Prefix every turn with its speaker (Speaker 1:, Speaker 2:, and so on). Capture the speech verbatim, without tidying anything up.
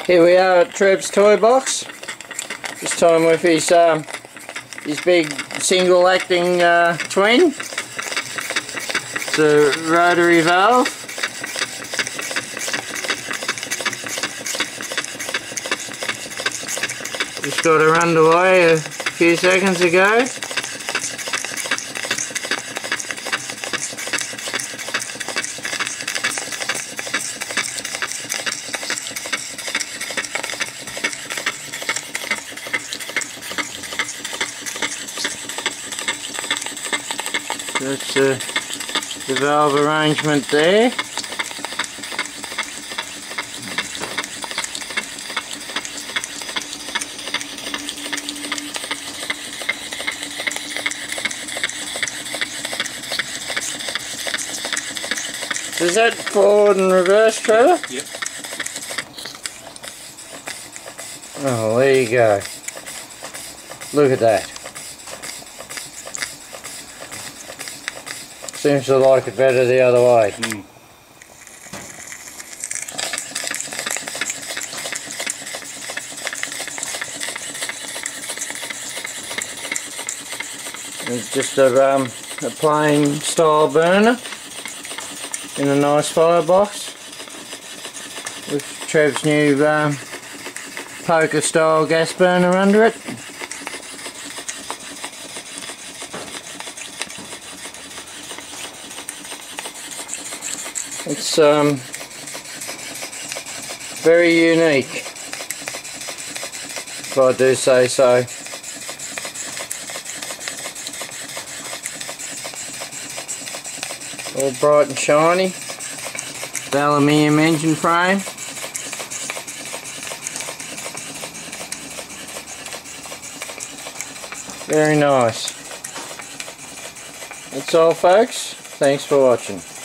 Speaker 1: Here we are at Trev's toy box. This time with his um, his big single acting uh, twin. It's a rotary valve. Just got her underway a few seconds ago. That's uh, the valve arrangement there. Is that forward and reverse, Trevor?
Speaker 2: Yep.
Speaker 1: Oh, there you go. Look at that. Seems to like it better the other way.
Speaker 2: Mm.
Speaker 1: It's just a, um, a plain style burner in a nice firebox with Trev's new um, poker style gas burner under it. It's um, very unique, if I do say so. All bright and shiny. The aluminium engine frame. Very nice. That's all, folks. Thanks for watching.